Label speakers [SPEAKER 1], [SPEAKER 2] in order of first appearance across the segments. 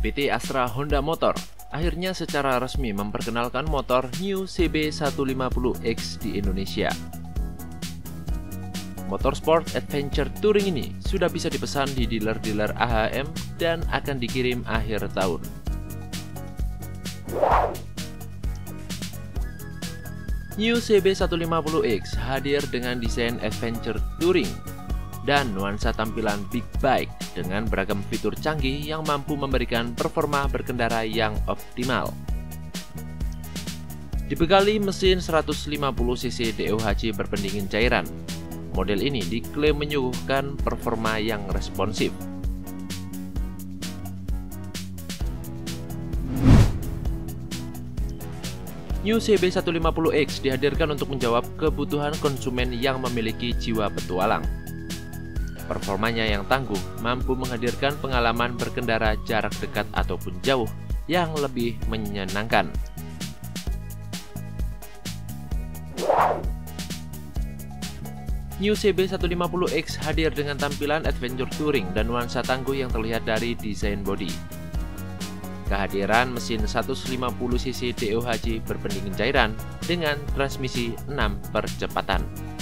[SPEAKER 1] PT Astra Honda Motor akhirnya secara resmi memperkenalkan motor New CB150X di Indonesia. Motorsport Adventure Touring ini sudah bisa dipesan di dealer-dealer AHM dan akan dikirim akhir tahun. New CB150X hadir dengan desain Adventure Touring dan nuansa tampilan big bike dengan beragam fitur canggih yang mampu memberikan performa berkendara yang optimal. Dibekali mesin 150cc DOHC berpendingin cairan, model ini diklaim menyuguhkan performa yang responsif. New CB150X dihadirkan untuk menjawab kebutuhan konsumen yang memiliki jiwa petualang. Performanya yang tangguh mampu menghadirkan pengalaman berkendara jarak dekat ataupun jauh yang lebih menyenangkan. New CB150X hadir dengan tampilan Adventure Touring dan nuansa tangguh yang terlihat dari desain bodi. Kehadiran mesin 150cc DOHC berpendingin cairan dengan transmisi 6 percepatan.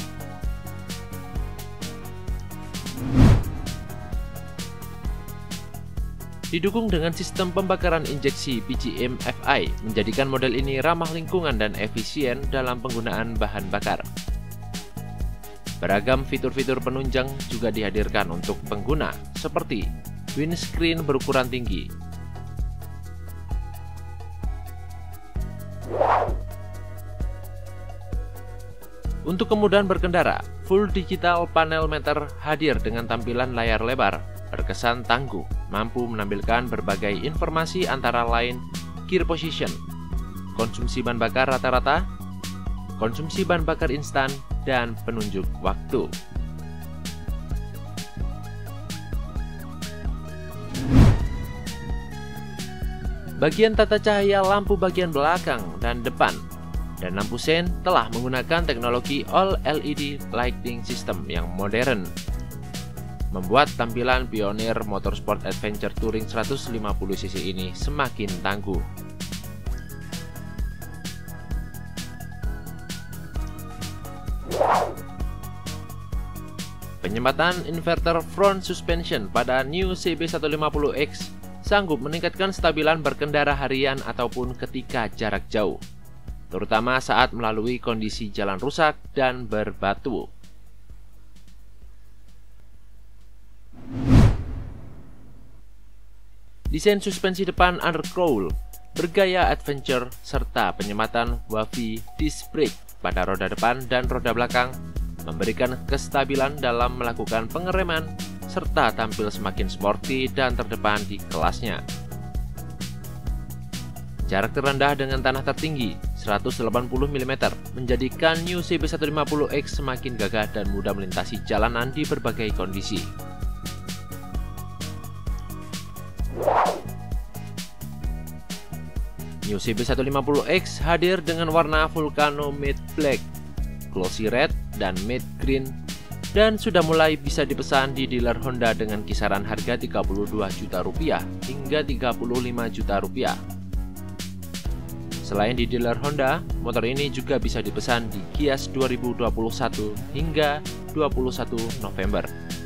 [SPEAKER 1] Didukung dengan sistem pembakaran injeksi PGM FI, menjadikan model ini ramah lingkungan dan efisien dalam penggunaan bahan bakar. Beragam fitur-fitur penunjang juga dihadirkan untuk pengguna, seperti windscreen berukuran tinggi, untuk kemudahan berkendara, full digital panel meter hadir dengan tampilan layar lebar, berkesan tangguh, mampu menampilkan berbagai informasi antara lain gear position, konsumsi bahan bakar rata-rata, konsumsi bahan bakar instan, dan penunjuk waktu. Bagian tata cahaya lampu bagian belakang dan depan dan lampu sen telah menggunakan teknologi All LED lighting system yang modern, membuat tampilan pionir Motorsport Adventure Touring 150cc ini semakin tangguh. Penyempatan inverter front suspension pada New CB150X sanggup meningkatkan stabilan berkendara harian ataupun ketika jarak jauh, terutama saat melalui kondisi jalan rusak dan berbatu. Desain suspensi depan undercrowl bergaya adventure serta penyematan wavy disc brake pada roda depan dan roda belakang memberikan kestabilan dalam melakukan pengereman serta tampil semakin sporty dan terdepan di kelasnya. Jarak terendah dengan tanah tertinggi 180 mm menjadikan New CB150X semakin gagah dan mudah melintasi jalanan di berbagai kondisi. New CB150X hadir dengan warna Vulcano Matte Black, Glossy Red, dan Matte Green, dan sudah mulai bisa dipesan di dealer Honda dengan kisaran harga Rp32 juta hingga Rp35 juta. Selain di dealer Honda, motor ini juga bisa dipesan di Gias 2021 hingga 21 November.